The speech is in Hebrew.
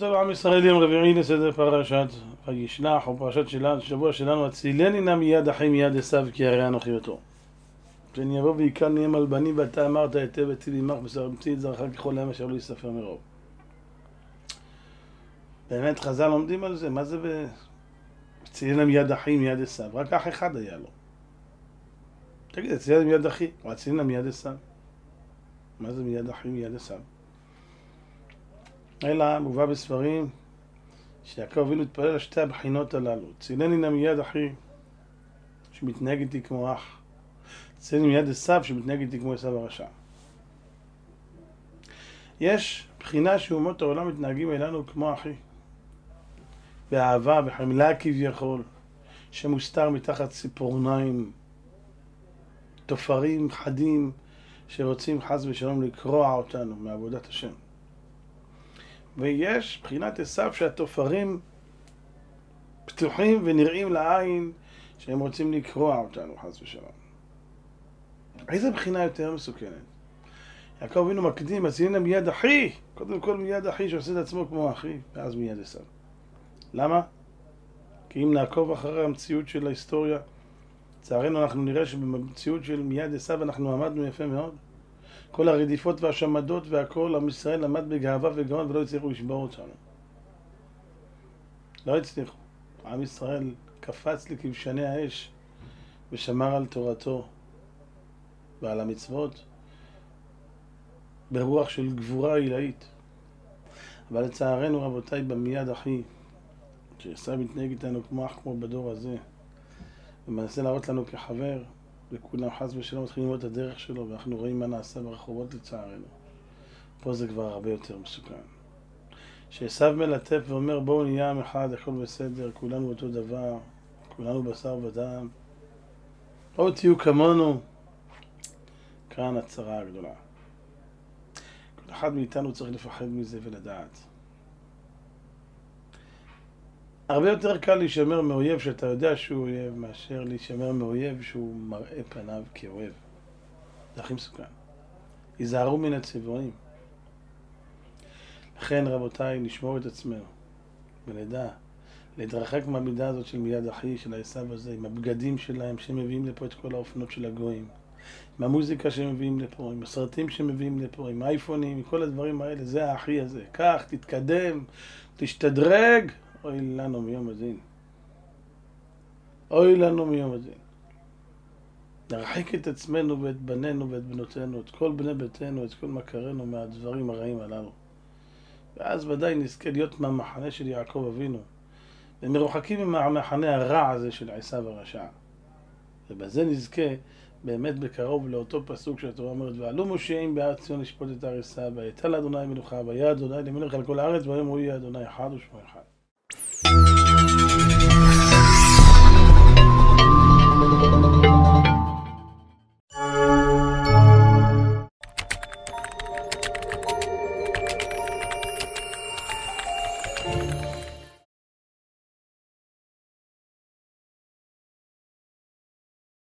טוב, עם ישראל, יום רביעי לסדר פרשת וישלח, או פרשת שבוע שלנו, הצילני נא מיד אחי מיד עשיו כי הרי אנוכי אותו. שאני אבוא ויקל נהם על בנים ואתה אמרת היטב הציל עמך בשר המציא את זרעך ככל העם אשר לא יספר מרוב. באמת חז"ל לומדים על זה, מה זה הצילני נא מיד אחי מיד עשיו? רק אח אחד היה לו. תגיד, הצילני מיד אחי, או הצילני נא מיד עשיו? מה זה מיד אחי מיד עשיו? אלא מובא בספרים שיעקב אבינו התפלל על שתי הבחינות הללו. צילני נא מיד אחי שמתנהג איתי כמו אח, צילני מיד עשיו שמתנהג איתי כמו עשיו הרשע. יש בחינה שאומות העולם מתנהגים אלינו כמו אחי, באהבה וחמלה כביכול, שמוסתר מתחת ציפורניים, תופרים חדים שרוצים חס ושלום לקרוע אותנו מעבודת השם. ויש בחינת עשיו שהתופרים פתוחים ונראים לעין שהם רוצים לקרוע אותנו חס ושלום. איזה בחינה יותר מסוכנת? יעקב אבינו מקדים, הצילני נא מיד אחי, קודם כל מיד אחי שעושה את עצמו כמו אחי, ואז מיד עשיו. למה? כי אם נעקוב אחרי המציאות של ההיסטוריה, לצערנו אנחנו נראה שבמציאות של מיד עשיו אנחנו עמדנו יפה מאוד. כל הרדיפות והשמדות והכל, עם ישראל עמד בגאווה וגאון ולא הצליחו לשבור אותנו. לא הצליחו. עם ישראל קפץ לכבשני האש ושמר על תורתו ועל המצוות ברוח של גבורה עילאית. אבל לצערנו רבותיי, במיד אחי, שעשיו מתנהג איתנו כמו אח כמו בדור הזה, ומנסה להראות לנו כחבר, וכולם חס ושלום מתחילים לראות את הדרך שלו, ואנחנו רואים מה נעשה ברחובות לצערנו. פה זה כבר הרבה יותר מסוכן. שעשיו מלטף ואומר בואו נהיה עם אחד, הכל בסדר, כולנו אותו דבר, כולנו בשר ודם, או תהיו כמונו. כאן הצרה הגדולה. כל אחד מאיתנו צריך לפחד מזה ולדעת. הרבה יותר קל להישמר מאויב שאתה יודע שהוא אויב, מאשר להישמר מאויב שהוא מראה פניו כאויב. זה הכי מסוכן. היזהרו מן הצבועים. לכן רבותיי, נשמור את עצמנו ונדע להתרחק מהמידה הזאת של מיד אחי, של עשיו הזה, עם הבגדים שלהם שמביאים לפה את כל האופנות של הגויים, עם המוזיקה שמביאים לפה, עם הסרטים שמביאים לפה, עם האייפונים, עם כל הדברים האלה. זה האחי הזה. כך, תתקדם, תשתדרג. אוי לנו מיום הדין. אוי לנו מיום הדין. נרחיק את עצמנו ואת בנינו ואת בנותינו, את כל בני ביתנו, את כל מכרינו מהדברים הרעים הללו. ואז ודאי נזכה להיות מהמחנה של יעקב אבינו, ומרוחקים מהמחנה הרע הזה של עשיו הרשע. ובזה נזכה באמת בקרוב לאותו פסוק שהתורה אומרת, ועלו מושעים בהר ציון לשפוט את הר עשיו, ויטל לאדוני מלוכה, והיה אדוני למלך על כל הארץ, והיום הוא יהיה אדוני אחד ושמו אחד.